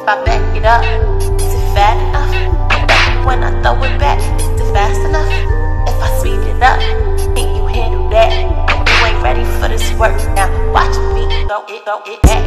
I back it up, is it fat enough? When I throw it back, is it fast enough? If I speed it up, can you handle that? You ain't ready for this work now. Watch me throw it back.